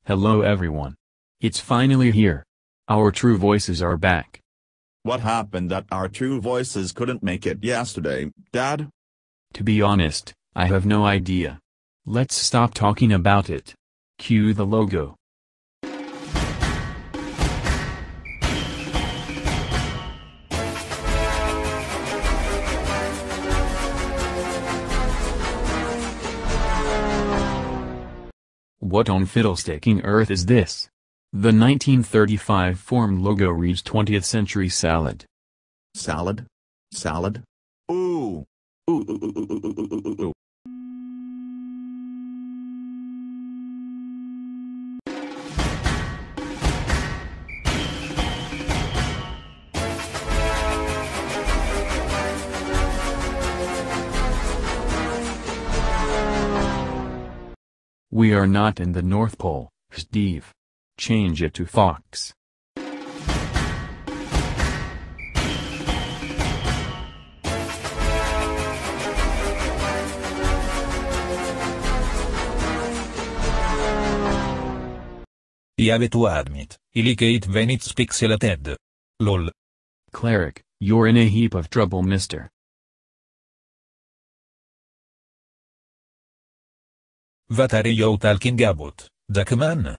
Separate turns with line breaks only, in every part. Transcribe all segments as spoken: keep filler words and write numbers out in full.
Hello everyone. It's finally here. Our true voices are back.
What happened that our true voices couldn't make it yesterday, Dad?
To be honest, I have no idea. Let's stop talking about it. Cue the logo. What on fiddlesticking earth is this? The nineteen thirty-five formed logo reads twentieth century salad.
Salad? Salad? Ooh! Ooh, ooh, ooh, ooh, ooh, ooh, ooh, ooh.
We are not in the North Pole, Steve. Change it to Fox.
I have to admit, I like it when it's pixelated. Lol.
Cleric, you're in a heap of trouble, mister.
What are you talking about, Duckman?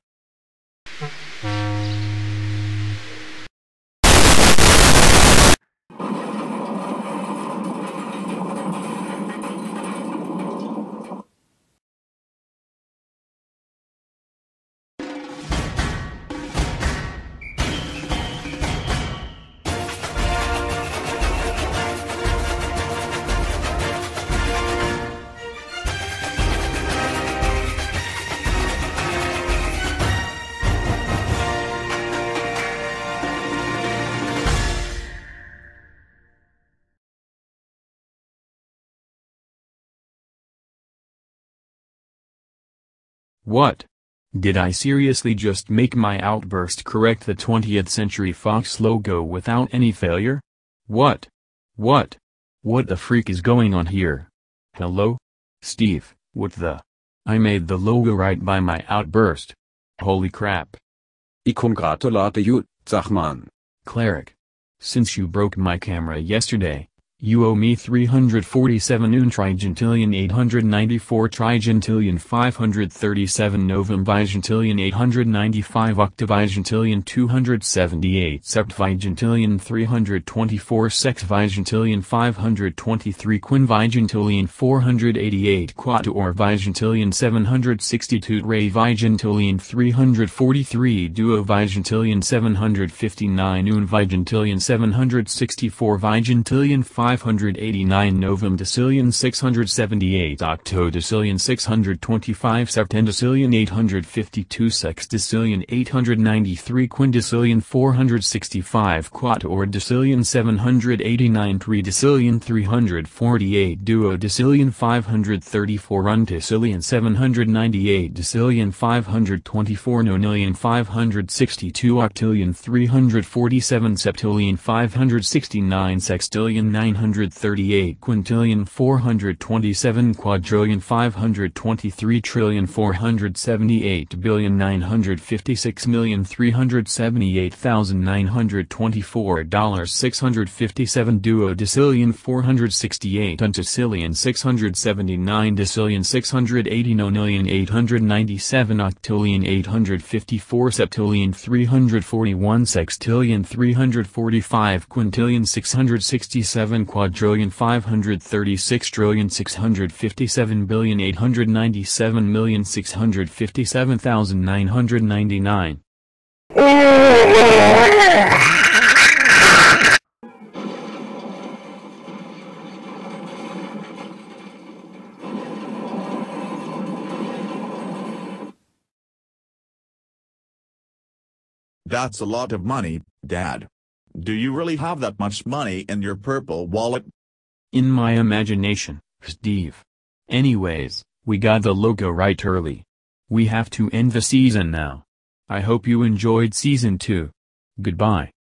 What? Did I seriously just make my outburst correct the twentieth century Fox logo without any failure? What? What? What the freak is going on here? Hello? Steve, what the? I made the logo right by my outburst. Holy crap.
I congratulate you, Zachman.
Cleric. Since you broke my camera yesterday, you owe me three hundred forty-seven un trigentillion eight hundred ninety-four trigentillion five hundred thirty-seven novum vigentillion eight hundred ninety-five octavigentillion two hundred seventy-eight septvigentillion three hundred twenty-four sexvigentillion five hundred twenty-three quinvigentillion four hundred eighty-eight quatuor vigentillion seven hundred sixty-two revigentillion three hundred forty-three duovigentillion seven hundred fifty-nine unvigentillion seven hundred sixty-four vigentillion five hundred eighty-nine novum decillion six hundred seventy-eight octodecillion six hundred twenty-five septendecillion eight hundred fifty-two sexdecillion eight hundred ninety-three quindecillion four hundred sixty-five quatuordecillion seven hundred eighty-nine tridecillion three hundred forty-eight duodecillion five hundred thirty-four undecillion seven hundred ninety-eight decillion five hundred twenty-four nonillion five hundred sixty-two octillion three hundred forty-seven septillion five hundred sixty-nine sextillion nine hundred thirty-eight quintillion four hundred twenty-seven quadrillion five hundred twenty-three trillion four hundred seventy-eight billion nine hundred fifty-six million three hundred seventy-eight thousand nine hundred twenty-four dollars six hundred fifty-seven duodecillion four hundred sixty-eight undecillion six hundred seventy-nine decillion six hundred eighty nonillion eight hundred ninety-seven octillion eight hundred fifty-four septillion three hundred forty-one sextillion three hundred forty-five quintillion six hundred sixty-seven quadrillion five hundred thirty-six trillion six hundred fifty-seven billion eight hundred ninety-seven million six hundred fifty-seven thousand nine hundred ninety-nine.
That's a lot of money, Dad. Do you really have that much money in your purple wallet?
In my imagination, Steve. Anyways, we got the logo right early. We have to end the season now. I hope you enjoyed season two. Goodbye.